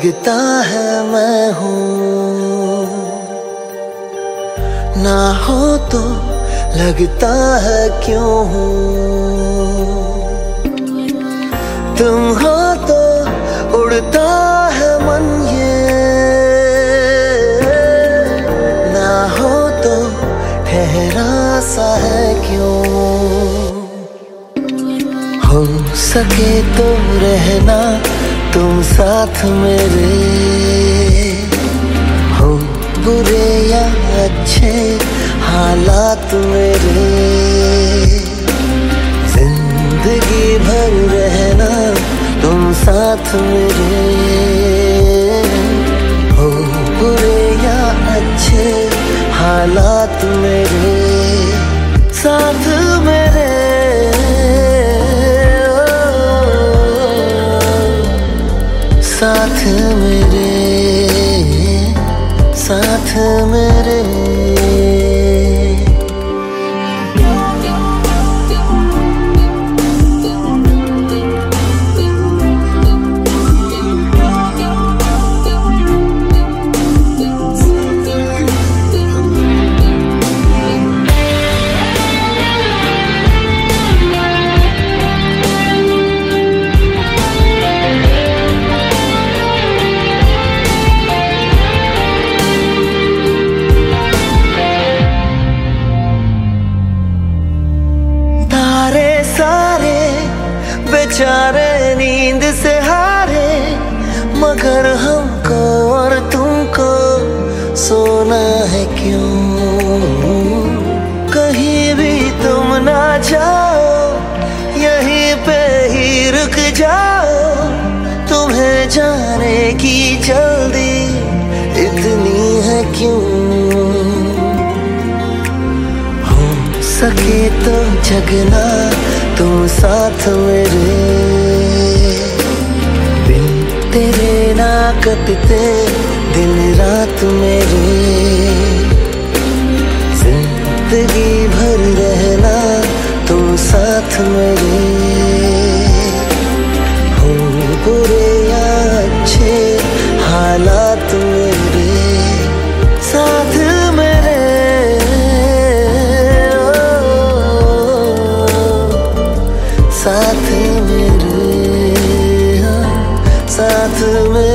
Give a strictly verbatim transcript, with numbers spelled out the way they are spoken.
लगता है मैं हूँ, ना हो तो लगता है क्यों हूँ। तुम हो तो उड़ता है मन ये, ना हो तो ठहरा सा है क्यों। हो सके तो रहना तुम साथ मेरे, हो बुरे या अच्छे हालात मेरे। जिंदगी भर रहना तुम साथ मेरे, हो बुरे या अच्छे हालात मेरे। साथ मेरे साथ मेरे साथ मेरे। बेचारे नींद से हारे, मगर हमको और तुमको सोना है क्यों। कहीं भी तुम ना जाओ, यहीं पे ही रुक जाओ। तुम्हें जाने की जल्दी इतनी है क्यों। हो सके तो जगना तुम साथ मेरे, बिन तेरे ना कटते दिन रात मेरे। जिंदगी भर रहना तुम साथ मेरे, हो बुरे या अच्छे हालात मेरे। साथ मेरे साथ मेरे साथ मेरे।